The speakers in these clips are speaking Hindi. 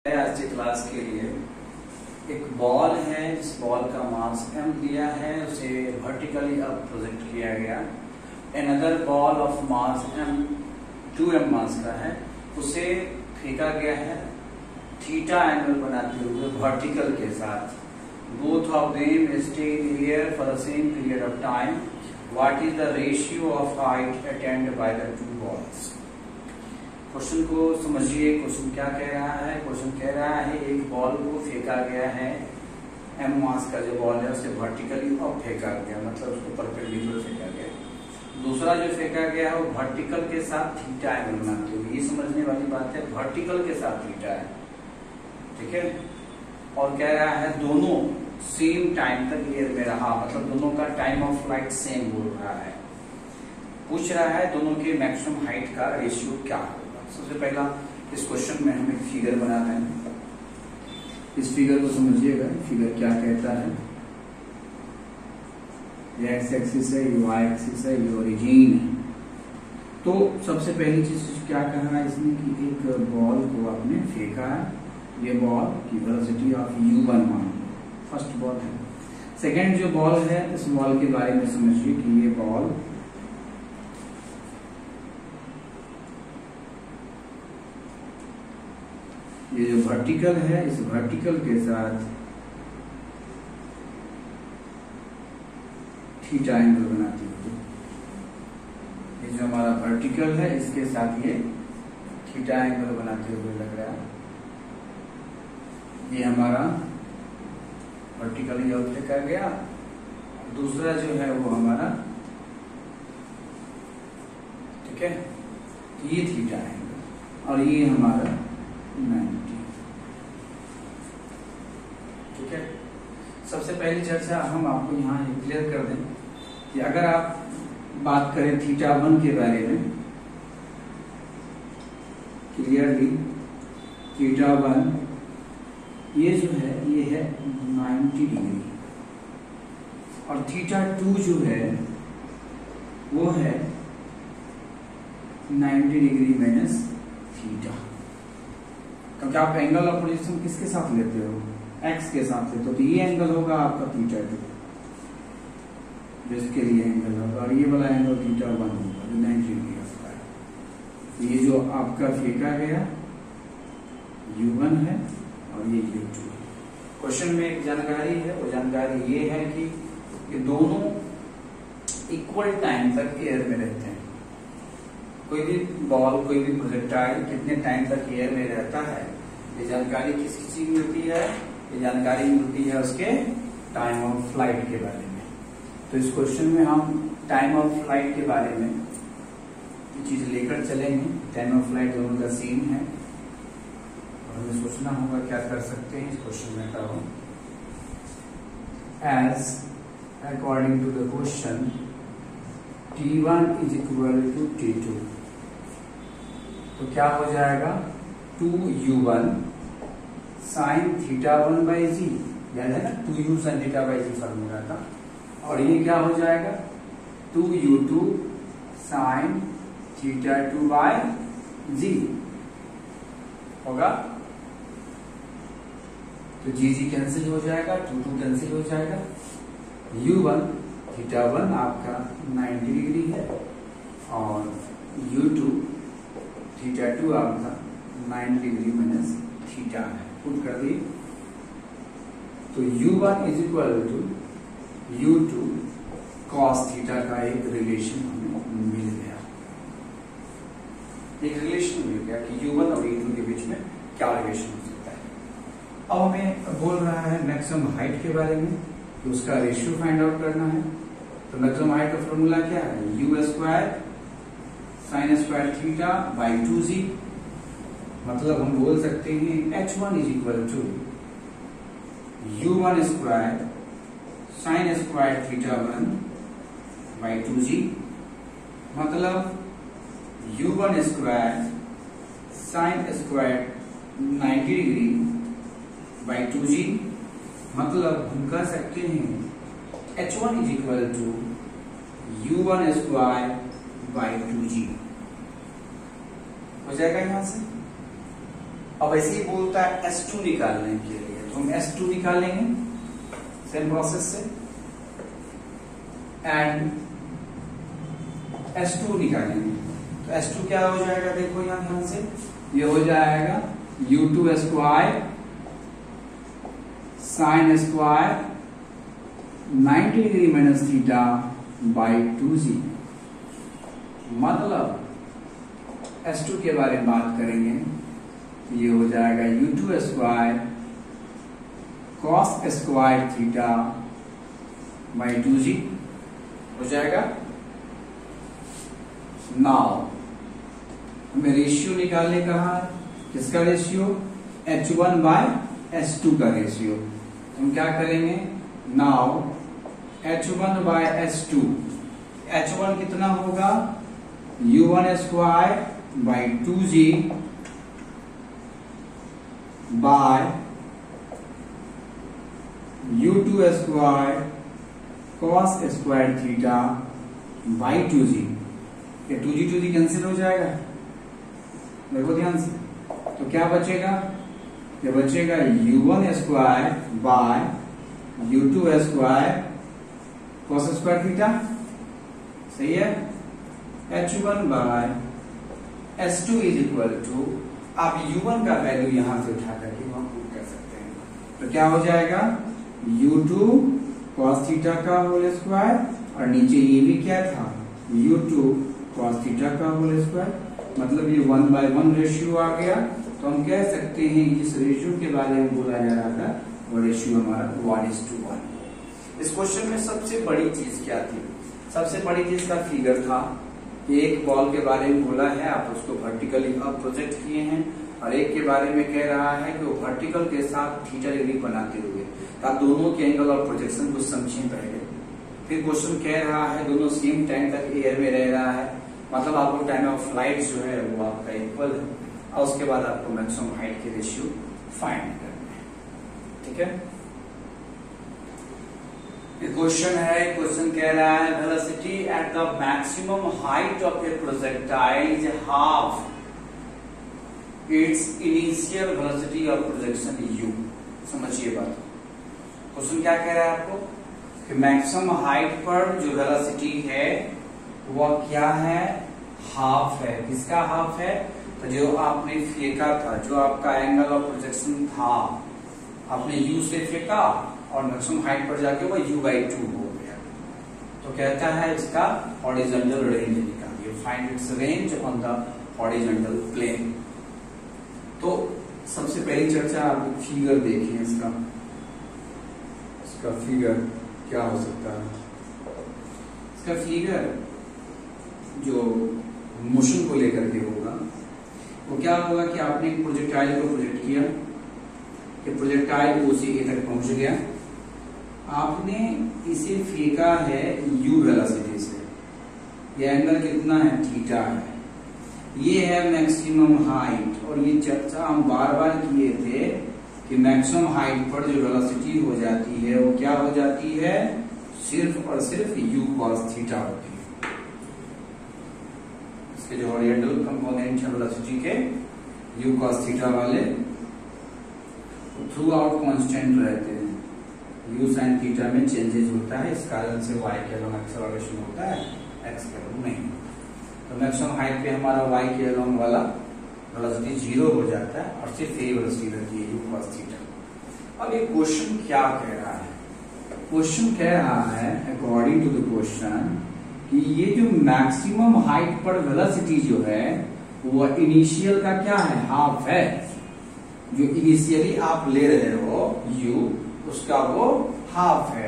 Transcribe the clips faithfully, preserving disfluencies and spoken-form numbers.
आज की क्लास के लिए एक बॉल है। इस बॉल का मास m दिया है, उसे वर्टिकली अप प्रोजेक्ट किया गया। Another ball of mass m two M mass का है, उसे फेंका गया है थीटा एंगल बनाते हुए वर्टिकल के साथ। Both of them stay in air for the same period of time. What is the ratio of height attained by the two balls. Question को समझिए। क्वेश्चन क्या कह रहा है? क्वेश्चन कह रहा है एक बॉल को फेंका गया है, एम मास का जो बॉल है उसे वर्टिकली अप फेंका गया, मतलब उसको परपेंडिकुलर फेंका गया। दूसरा जो फेंका गया है वो वर्टिकल के साथ थीटा एंगल बनाते हुए। ये समझने वाली बात है, वर्टिकल के साथ थीटा है, ठीक है। और कह रहा है दोनों सेम टाइम तक एयर में रहा, मतलब दोनों का टाइम ऑफ फ्लाइट सेम बोल रहा है। पूछ रहा है दोनों के मैक्सिमम हाइट का रेशियो क्या होगा। सबसे पहला इस क्वेश्चन में हम एक फिगर बनाते हैं। इस फिगर को समझिएगा। फिगर क्या कहता है? ये एक्स एक्सिस है, ये वाई एक्सिस है, ये ओरिजिन है। तो सबसे पहली चीज क्या कहा है इसने कि एक बॉल को आपने फेंका है। ये बॉल की वेलोसिटी ऑफ यू वन मान फर्स्ट बॉल है। सेकेंड जो बॉल है, इस बॉल के बारे में समझिए कि ये बॉल ये जो वर्टिकल है, इस वर्टिकल के साथ थीटा एंगल बनाती है। ये जो हमारा वर्टिकल है इसके साथ ये थीटा एंगल बनाते हुए लग रहा है। ये हमारा वर्टिकल ये फेंका गया। दूसरा जो है वो हमारा, ठीक है, ये थीटा एंगल और ये हमारा नाइन्टी, ठीक है। सबसे पहली चर्चा हम आपको यहाँ क्लियर कर दें कि अगर आप बात करें थीटा वन के बारे में क्लियरली, थीटा वन ये जो है ये है नाइन्टी डिग्री और थीटा टू जो है वो है नाइन्टी डिग्री माइनस थीटा। क्योंकि आप एंगल ऑफ पोजीशन किसके साथ लेते हो? एक्स के साथ लेते हो, तो ये एंगल होगा आपका थीटा टू, जिसके लिए एंगल होगा, और ये वाला एंगल थीटा वन होगा जो नाइन्टी डिग्री होता है। ये जो आपका फेंका गया यू वन है और ये यू टू है। क्वेश्चन में एक जानकारी है, वो जानकारी ये है कि ये दोनों इक्वल टाइम तक एयर में रहते हैं। कोई भी बॉल, कोई भी प्रोजेक्टाइल कितने टाइम तक एयर में रहता है, ये जानकारी किस किसी की मिलती है? ये जानकारी मिलती है उसके टाइम ऑफ फ्लाइट के बारे में। तो इस क्वेश्चन में हम टाइम ऑफ फ्लाइट के बारे में ये चीज लेकर चलेंगे। टाइम ऑफ फ्लाइट दोनों का सेम है और हमें सोचना होगा क्या कर सकते हैं इस क्वेश्चन में। करो as according to the question t one is equal to t two, तो क्या हो जाएगा? Two u one sine theta one by g, याद है ना, two u sine theta by g formula था। और ये क्या हो जाएगा? Two u two sine theta two by g होगा। तो जी जी कैंसिल हो जाएगा, टू टू कैंसिल हो जाएगा। यू वन थीटा वन आपका नाइन्टी डिग्री है और यू टू थीटा टू आपका नाइन्टी डिग्री माइनस थीटा है। पुट कर दी तो u one is equal to u two cos theta का एक रिलेशन हमें मिल गया। एक रिलेशन मिल गया कि यू वन और यू टू के बीच में क्या रिलेशन हो सकता है। अब हमें बोल रहा है मैक्सिमम हाइट के बारे में, तो उसका रेशियो फाइंड आउट करना है। तो मैक्सिमम हाइट का फॉर्मूला क्या है? U square sine square theta by two g, मतलब हम बोल सकते हैं h one is equal to u one square sine square theta one by two g, मतलब u one square sine square ninety degree by two g, मतलब हम कह सकते हैं h one is equal to u one square by two g. हो जाएगा यहां से। अब ऐसे ही बोलता है एस टू निकालने के लिए, तो हम एस टू निकालेंगे सेम प्रोसेस से, एंड एस टू निकालेंगे। तो एस टू क्या हो जाएगा, देखो यहां ध्यान से, ये हो जाएगा u two square sine square ninety degree minus theta by two g. मतलब एस टू के बारे में बात करेंगे, ये हो जाएगा u two square cos square theta by two g हो जाएगा। नाउ हमें रेशियो निकालने कहा, किसका ratio, h one by h two का रेशियो। हम क्या करेंगे, now h one by h two, h one कितना होगा, u one square by two g by u two square cos square theta by two g. ये two g two g cancel हो जाएगा, देखो ध्यान से, तो क्या बचेगा, ये बचेगा u one square by u two square cos square theta, सही है। H one by h two is equal to, आप यू वन का वैल्यू यहां से उठा करके वहां पुट कर सकते हैं, तो क्या हो जाएगा यू टू कॉस थीटा का होल स्क्वायर, और नीचे ये भी क्या था, यू टू कॉस थीटा का होल स्क्वायर, मतलब ये वन बाय वन रेशियो आ गया। तो हम कह सकते हैं जिस रेशियो के बारे में बोला जा रहा था वो रेशियो हमारा वन इज टू वन। इस क्वेश्चन में सबसे बड़ी चीज क्या थी, सबसे बड़ी चीज का फिगर था कि एक बॉल के बारे में बोला है, आप उसको वर्टिकली अब प्रोजेक्ट किए हैं, और एक के बारे में कह रहा है कि वो वर्टिकल के साथ थीटा डिग्री बनाते हुए, आप दोनों के एंगल और प्रोजेक्शन को समझें पहले। फिर क्वेश्चन कह रहा है दोनों सेम टाइम तक एयर में रह रहा है, मतलब आपको टाइम ऑफ फ्लाइट जो है वो आपका इक्वल है, और उसके बाद आपको मैक्सिमम हाइट के रेशियो फाइंड करना है, ठीक है। क्वेश्चन है, क्वेश्चन कह रहा है velocity at the maximum height of a projectile is half its initial velocity of projection u. समझिए बात, क्वेश्चन क्या कह रहा है आपको कि मैक्सिमम हाइट पर जो वेलोसिटी है वह क्या है, हाफ है। किसका हाफ है, तो जो आपने फेंका था, जो आपका एंगल ऑफ प्रोजेक्शन था, आपने यू से फेंका और मैक्सिमम हाइट पर जाके वो यू बाई टू हो गया, तो कहता है इसका हॉरिजॉन्टल रेंज निकालिए, find its range on the horizontal plane. तो सबसे पहली चर्चा आप फिगर देखिए, इसका इसका फिगर क्या हो सकता है। इसका फिगर जो मोशन को लेकर के होगा वो क्या होगा कि आपने एक प्रोजेक्टाइल को प्रोजेक्ट किया, कि प्रोजेक्टाइल ओ से ए तक पहुंच गया, आपने इसे फेंका है u वेलोसिटी से, ये एंगल कितना है, थीटा है, ये है मैक्सिमम हाइट। और ये चर्चा हम बार बार किए थे कि मैक्सिमम हाइट पर जो वेलोसिटी हो जाती है वो क्या हो जाती है, सिर्फ और सिर्फ u cos थीटा होती है। इसके जो हॉरिजॉन्टल कंपोनेंट है वेलोसिटी के u cos थीटा वाले थ्रू आउट कांस्टेंट रहते हैं, u sin थीटा में चेंजेस होता है, इस कारण से y के अलोंग एक्सेलरेशन होता है, x के अलोंग नहीं। तो मैक्सिमम हाइट पे हमारा y के अलोंग वाला वेलोसिटी जीरो हो जाता है और सिर्फ यही वेलोसिटी रहती है u cos थीटा। अब ये क्वेश्चन क्या कह रहा है, क्वेश्चन कह रहा है अकॉर्डिंग टू द क्वेश्चन कि ये जो मैक्सिमम हाइट पर वेलोसिटी जो है वो इनिशियल का क्या है, हाफ है। जो इनिशियली आप ले रहे हो u, उसका वो हाफ है।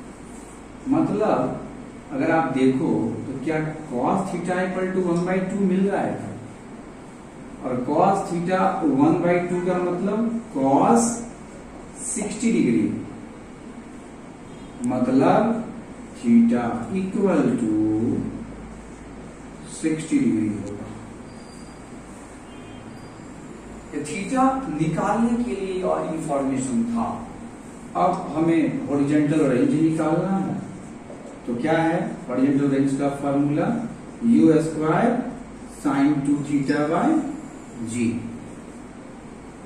मतलब अगर आप देखो तो क्या cos theta equal to one by two मिल रहा है, और cos theta one by two का मतलब cos सिक्सटी डिग्री, मतलब theta equal to sixty degree होगा। थीटा निकालने के लिए और इंफॉर्मेशन था, अब हमें हॉरिजॉन्टल रेंज निकालना है। तो क्या है हॉरिजॉन्टल रेंज का formula, u square sine two theta by g.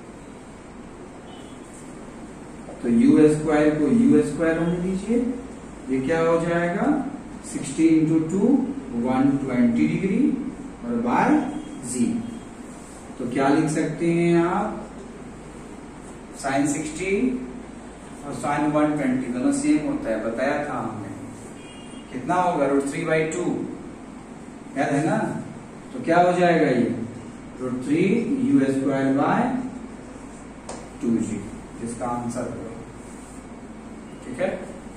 तो यू स्क्वायर को यू स्क्वायर होने दीजिए, ये क्या हो जाएगा sixty into two one twenty degree और बाय जी। तो क्या लिख सकते हैं आप, साइन सिक्सटी और साइन वन ट्वेंटी दोनों सेम होता है, बताया था हमने। कितना होगा, रूट थ्री बाई टू, याद है ना। तो क्या हो जाएगा ये root three u square by two g, इसका आंसर होगा। ठीक है,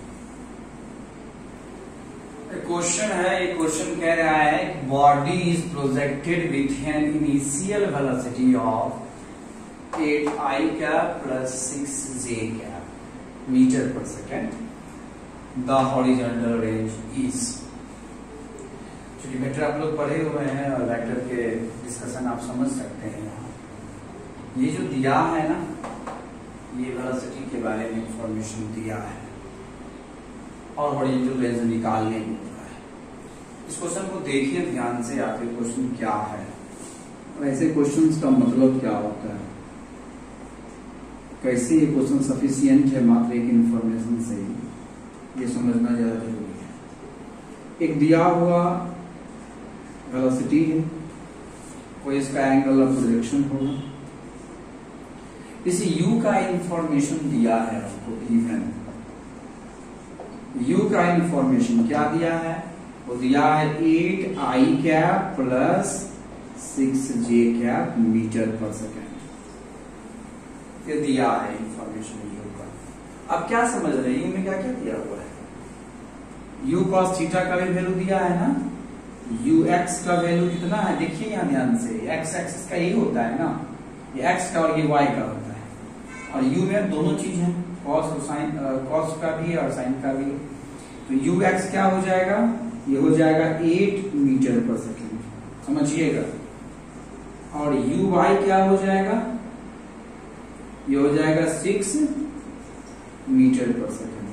क्वेश्चन है, ये क्वेश्चन कह रहा है body is projected with an initial velocity of eight i cap plus six j cap metre पर second, the horizontal range is. चूंकि वेक्टर आप लोग पढ़े हुए हैं और वेक्टर के डिस्कशन आप समझ सकते हैं। यहाँ ये जो दिया है ना, ये वेलोसिटी के बारे में इंफॉर्मेशन दिया है और हॉरिजॉन्टल रेंज निकालने को बोला है। इस क्वेश्चन को देखिए ध्यान से, आखिर क्वेश्चन क्या है और ऐसे क्वेश्चंस का मतलब क्या होता है, कैसे ये क्वेश्चन सफिशिएंट है मात्र एक इंफॉर्मेशन से ही, ये समझना ज्यादा जरूरी है। एक दिया हुआ वेलोसिटी है, कोई इसका एंगल ऑफ प्रोजेक्शन होगा, इस u का इंफॉर्मेशन दिया है आपको, इवन u का इंफॉर्मेशन क्या दिया है, वो दिया है eight i cap plus six j cap metre पर सेकेंड, ये दिया है इंफॉर्मेशन u का। अब क्या समझ रहे हैं, u में क्या क्या दिया हुआ है, u cos थीटा का भी वैल्यू दिया है ना, ux का वैल्यू कितना है, देखिए यहाँ ध्यान से, x एक्सिस का यही होता है ना, ये x का और ये y का होता है, और u में दोनों चीज है, cos और sin, cos का भी और sin का भी। तो ux क्या हो जाएगा, ये हो जाएगा एट मीटर पर सेकेंड, समझिएगा, और uy क्या हो जाएगा, ये हो जाएगा सिक्स मीटर पर सेकेंड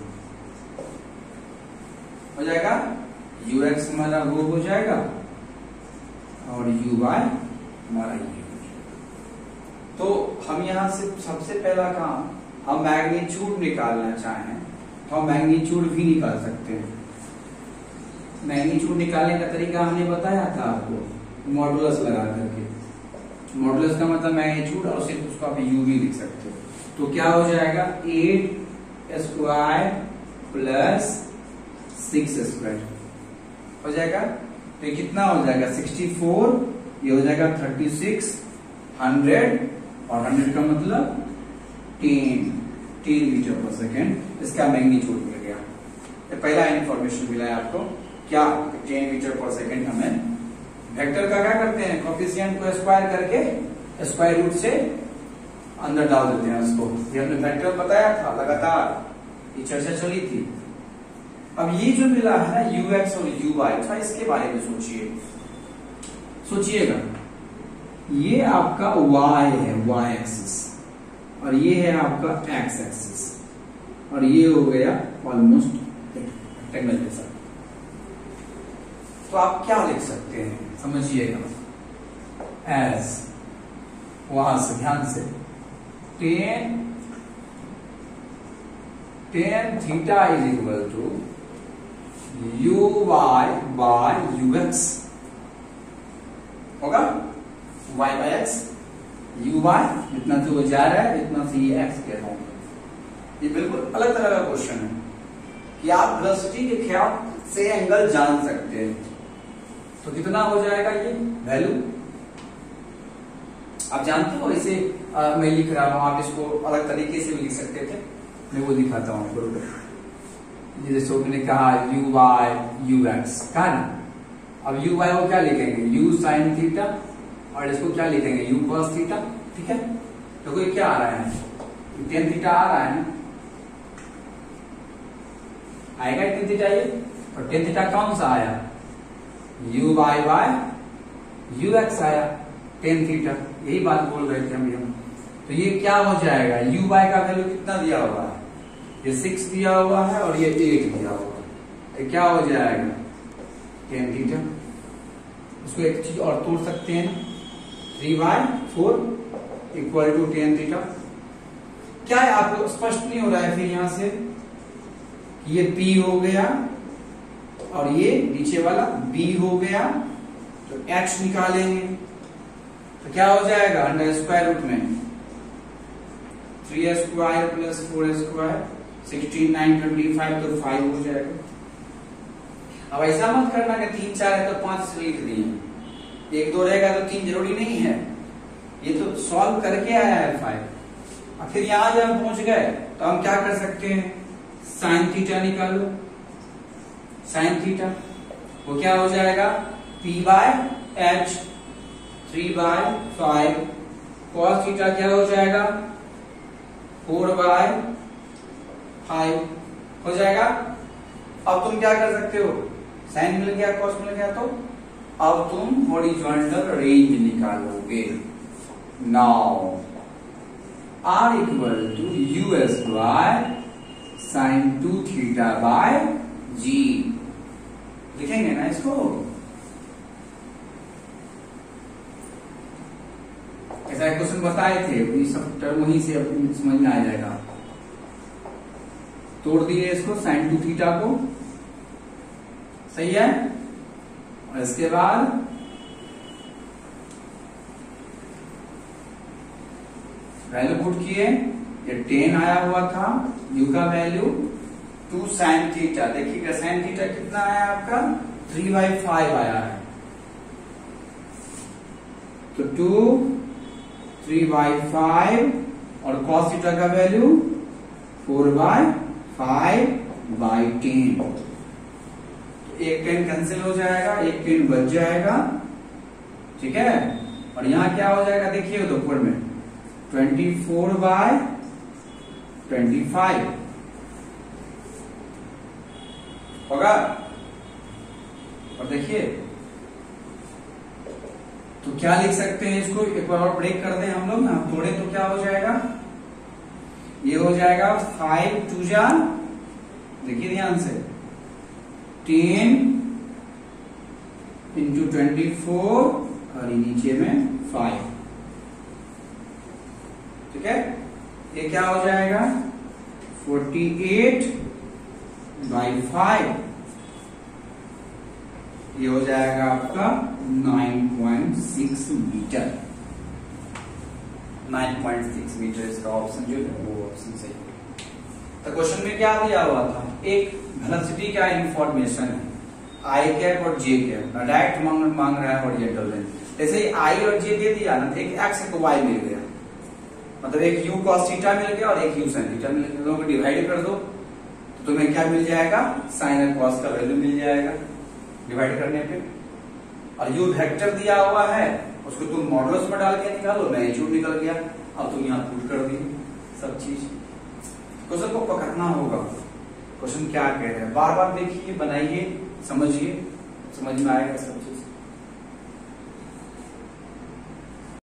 हो जाएगा। ux हमारा वो हो जाएगा और uy हमारा ये। तो हम यहां से सबसे पहला काम, हम मैग्नीट्यूड निकालना चाहें तो हम मैग्नीट्यूड भी निकाल सकते हैं। मैग्नीट्यूड निकालने का तरीका हमने बताया था आपको, मॉडुलस लगा करके। मॉडुलस का मतलब मैग्नीट्यूड, और सिर्फ उसको आप यू भी लिख सकते हो। तो क्या हो जाएगा, eight square plus six square हो जाएगा। तो ये कितना हो जाएगा, सिक्सटी फोर, ये हो जाएगा थर्टी सिक्स, हंड्रेड, और हंड्रेड का मतलब टेन टेन मीटर पर सेकेंड, इसका मैग्नीट्यूड मिल गया। ये पहला इंफॉर्मेशन मिला है आपको, क्या टेन मीटर पर सेकेंड। हमें वेक्टर का क्या करते हैं, कोफिशिएंट को स्क्वायर करके स्क्वायर रूट से अंदर डाल देते हैं उसको, ये हमने वेक्टर बताया था, लगातार ये चर्चा चली थी। अब ये जो मिला है ना ux और uy, थोड़ा इसके बारे में सोचिए, सोचिएगा। ये आपका y है, y एक्सिस, और ये है आपका x एक्सिस, और ये हो गया ऑलमोस्ट रेक्टेंगल जैसा। तो आप क्या लिख सकते हैं, समझिएगा, एज, वहां से ध्यान से, tan tan theta is equal to u y by u x होगा, y by x, u y जितना से वो जा रहा है इतना से ये x कह रहा हूं। ये बिल्कुल अलग तरह का क्वेश्चन है कि आप वेलोसिटी के ख्याल से एंगल जान सकते हैं। तो कितना हो जाएगा ये वैल्यू, आप जानते हो। इसे आ, मैं लिख रहा हूं, आप इसको अलग तरीके से भी लिख सकते थे, मैं वो दिखाता हूं आपको। जैसे मैंने कहा यू वाई यू एक्स, कहा ना। अब यू वाई को क्या लिखेंगे, यू साइन थीटा, और इसको क्या लिखेंगे, यू कॉस थीटा। ठीक है, तो कोई क्या आ रहा है, टेन थीटा आ रहा है ना, आएगा टेन थीटा ये, और टेन थीटा कौन सा आया, u y by u x आया, टेन थीटा, यही बात बोल रहे थे हम। तो ये क्या हो जाएगा, यू वाई का वैल्यू कितना दिया हुआ है, ये सिक्स दिया हुआ है और ये एट दिया हुआ है, ये क्या हो जाएगा, टेन थीटा। उसको एक चीज और तोड़ सकते हैं ना, three by four equal to tan theta. क्या है आपको स्पष्ट नहीं हो रहा है फिर यहां से ये P हो गया और ये नीचे वाला B हो गया, तो H निकालेंगे तो क्या हो जाएगा अंडर स्क्वायर रूट में three square plus four square sixteen nine twenty five तो फाइव हो जाएगा। अब ऐसा मत करना कि तीन चार है तो पांच लिख दिए, एक दो रहेगा तो तीन जरूरी नहीं है, ये तो सॉल्व करके आया है फाइव। अब फिर यहां जब हम पहुंच गए तो हम क्या कर सकते हैं, साइन थीटा निकालो। साइन थीटा वो क्या हो जाएगा P by H three by five, cos theta क्या हो जाएगा फोर बाय फाइव हो जाएगा। अब तुम क्या कर सकते हो, साइन मिल गया कॉस मिल गया, तो अब तुम हॉरिजॉन्टल रेंज निकालोगे। Now R equal to u square sine two theta by g, लिखेंगे ना इसको। ऐसा क्वेश्चन बताए थे, ये सब टर्म वहीं से अपनी समझ में आ जाएगा। तोड़ दिए इसको साइन टू थीटा को, सही है। और इसके बाद वैल्यू पुट किए, ये टेन आया हुआ था, यू का वैल्यू टू साइन थीटा, देखिएगा साइन थीटा कितना आया आपका थ्री बाई फाइव आया है, तो टू थ्री बाई फाइव और कॉस थीटा का value four by five by ten, तो एक टेन कैंसिल हो जाएगा, एक टेन बच जाएगा, ठीक है। और यहां क्या हो जाएगा देखिए तो ऊपर में twenty four by twenty five होगा। और देखिए तो क्या लिख सकते हैं इसको, एक बार और ब्रेक कर दें हम लोग ना, तोड़े तो क्या हो जाएगा, ये हो जाएगा फाइव टू जा, देखिए ध्यान से टेन इंटू ट्वेंटी फोर और नीचे में फाइव, ठीक है। ये क्या हो जाएगा फोर्टी एट बाई फाइव, ये हो जाएगा आपका nine point six metre, nine point six metre इसका ऑप्शन जो है वो ऑप्शन सही है। तो क्वेश्चन में क्या दिया हुआ था, एक वेलोसिटी का इंफॉर्मेशन है आई कैप और जे कैप, डायरेक्ट मांग मांग रहा है हॉरिजॉन्टल रेंज। जैसे आई और जे दे दिया ना, एक एक्स एक वाई मिल गया, मतलब एक u cos थीटा मिल गया और एक u sin थीटा मिल गया, दोनों को डिवाइड कर दो तो तुम्हें क्या मिल जाएगा, साइन और कॉस का वैल्यू मिल जाएगा डिवाइड करने पे। और u वेक्टर दिया हुआ है उसको तुम मॉडुलस में डाल के निकालो, मैग्नीट्यूड निकल गया, अब तुम यहाँ पुट कर दिए सब चीज। क्वेश्चन को पकड़ना होगा, क्वेश्चन क्या कह रहे हैं, बार बार देखिए, बनाइए, समझिए, समझ में आएगा सब चीज।